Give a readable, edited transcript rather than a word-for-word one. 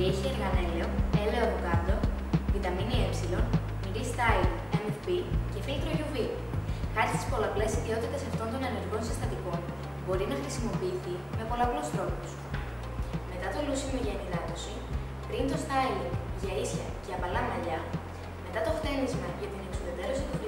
Περιέχει Argan έλαιο, έλαιο Αβοκάντο, Βιταμίνη Ε, Mirustyle MFP και φίλτρο UV. Χάρη στις πολλαπλές ιδιότητες αυτών των ενεργών συστατικών, μπορεί να χρησιμοποιηθεί με πολλαπλούς τρόπους. Μετά το λούσιμο για ενυδάτωση, πριν το styling για ίσια και απαλά μαλλιά, μετά το χτένισμα για την εξουδετερώση του